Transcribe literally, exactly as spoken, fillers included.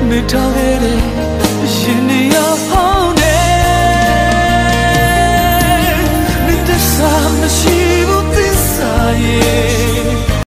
मिठा मेरे ये निया होने नित्य सा नशीब साये